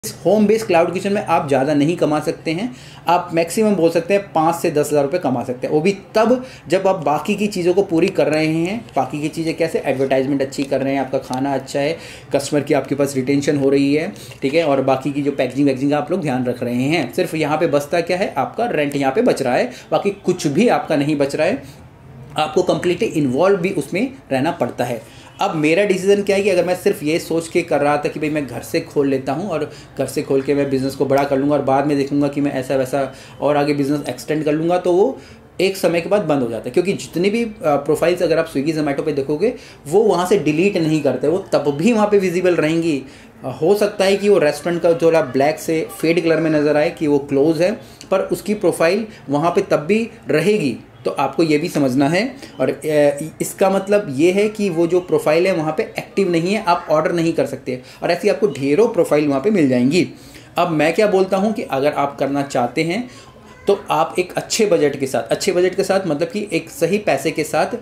Home based cloud kitchen में आप ज़्यादा नहीं कमा सकते हैं। आप मैक्सिमम बोल सकते हैं 5 से 10 हज़ार रुपये कमा सकते हैं, वो भी तब जब आप बाकी की चीज़ों को पूरी कर रहे हैं। बाकी की चीज़ें कैसे, एडवर्टाइजमेंट अच्छी कर रहे हैं, आपका खाना अच्छा है, कस्टमर की आपके पास रिटेंशन हो रही है, ठीक है, और बाकी की जो पैकेजिंग वैकेजिंग आप लोग ध्यान रख रहे हैं। सिर्फ यहाँ पे बचता क्या है, आपका रेंट यहाँ पे बच रहा है, बाकी कुछ भी आपका नहीं बच रहा है। आपको कंप्लीटली इन्वॉल्व भी उसमें रहना पड़ता है। अब मेरा डिसीजन क्या है कि अगर मैं सिर्फ ये सोच के कर रहा था कि भाई मैं घर से खोल लेता हूँ और घर से खोल के मैं बिज़नेस को बड़ा कर लूँगा और बाद में देखूँगा कि मैं ऐसा वैसा और आगे बिज़नेस एक्सटेंड कर लूँगा, तो वो एक समय के बाद बंद हो जाता है। क्योंकि जितनी भी प्रोफाइल्स अगर आप स्विगी जोमेटो पे देखोगे, वो वहाँ से डिलीट नहीं करते, वो तब भी वहाँ पे विजिबल रहेंगी। हो सकता है कि वो रेस्टोरेंट का थोड़ा ब्लैक से फेड कलर में नज़र आए कि वो क्लोज है, पर उसकी प्रोफाइल वहाँ पे तब भी रहेगी। तो आपको ये भी समझना है। और इसका मतलब ये है कि वो जो प्रोफाइल है वहाँ पे एक्टिव नहीं है, आप ऑर्डर नहीं कर सकते, और ऐसी आपको ढेरों प्रोफाइल वहाँ पे मिल जाएंगी। अब मैं क्या बोलता हूँ कि अगर आप करना चाहते हैं तो आप एक अच्छे बजट के साथ मतलब कि एक सही पैसे के साथ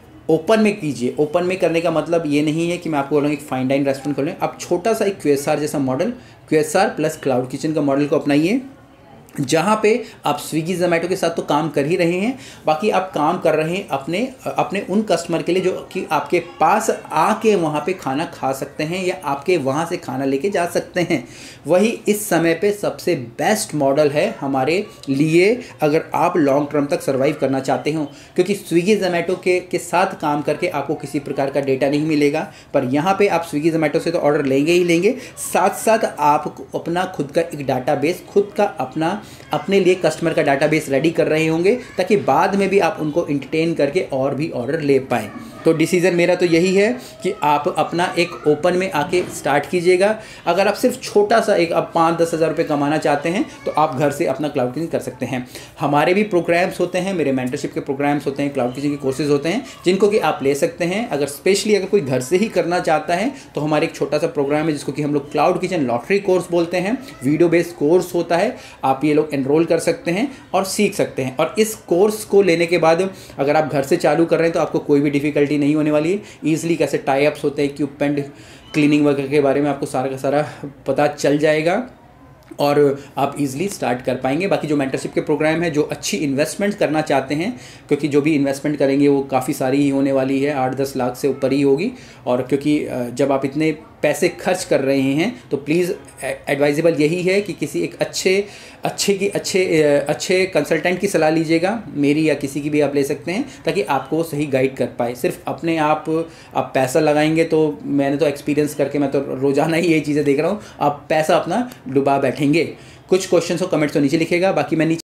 ओपन में कीजिए। ओपन में करने का मतलब ये नहीं है कि मैं आपको बोलूँगा एक फाइन डाइन रेस्टोरेंट खोलें। आप छोटा सा एक QSR जैसा model, QSR plus cloud kitchen का मॉडल को अपनाइए, जहाँ पे आप स्विगी जोमेटो के साथ तो काम कर ही रहे हैं, बाकी आप काम कर रहे हैं अपने उन कस्टमर के लिए जो कि आपके पास आके वहाँ पे खाना खा सकते हैं या आपके वहाँ से खाना लेके जा सकते हैं। वही इस समय पे सबसे बेस्ट मॉडल है हमारे लिए, अगर आप लॉन्ग टर्म तक सर्वाइव करना चाहते हो। क्योंकि स्विगी जोमेटो के साथ काम करके आपको किसी प्रकार का डेटा नहीं मिलेगा, पर यहाँ पे आप स्विगी जोमेटो से तो ऑर्डर लेंगे ही लेंगे, साथ साथ आप अपना खुद का एक डाटाबेस, खुद का अपने लिए कस्टमर का डाटाबेस रेडी कर रहे होंगे, ताकि बाद में भी आप उनको एंटरटेन करके और भी ऑर्डर ले पाएँ। तो डिसीज़न मेरा तो यही है कि आप अपना एक ओपन में आके स्टार्ट कीजिएगा। अगर आप सिर्फ छोटा सा एक आप 5-10 हज़ार रुपये कमाना चाहते हैं तो आप घर से अपना क्लाउड किचन कर सकते हैं। हमारे भी प्रोग्राम्स होते हैं, मेरे मेंटरशिप के प्रोग्राम्स होते हैं, क्लाउड किचन के कोर्सेज होते हैं, जिनको कि आप ले सकते हैं। अगर स्पेशली अगर कोई घर से ही करना चाहता है तो हमारे एक छोटा सा प्रोग्राम है जिसको कि हम लोग क्लाउड किचन लॉटरी कोर्स बोलते हैं, वीडियो बेस्ड कोर्स होता है। आप ये लोग एनरोल कर सकते हैं और सीख सकते हैं। और इस कोर्स को लेने के बाद अगर आप घर से चालू कर रहे हैं तो आपको कोई भी डिफिकल्टी नहीं होने वाली है। ईजिली कैसे टाई अप्स होते हैं, इक्विपमेंट क्लीनिंग वगैरह के बारे में आपको सारा का सारा पता चल जाएगा और आप इजीली स्टार्ट कर पाएंगे। बाकी जो मेंटरशिप के प्रोग्राम है, जो अच्छी इन्वेस्टमेंट करना चाहते हैं, क्योंकि जो भी इन्वेस्टमेंट करेंगे वो काफ़ी सारी ही होने वाली है, 8-10 लाख से ऊपर ही होगी। और क्योंकि जब आप इतने पैसे खर्च कर रहे हैं तो प्लीज़ एडवाइजेबल यही है कि किसी एक अच्छे कंसल्टेंट की सलाह लीजिएगा, मेरी या किसी की भी आप ले सकते हैं, ताकि आपको वो सही गाइड कर पाए। सिर्फ अपने आप पैसा लगाएंगे तो, मैंने तो एक्सपीरियंस करके मैं तो रोज़ाना ही ये चीज़ें देख रहा हूँ, आप पैसा अपना डुबा बैठेंगे। कुछ क्वेश्चंस हो कमेंट्स तो नीचे लिखेगा, बाकी मैं नीचे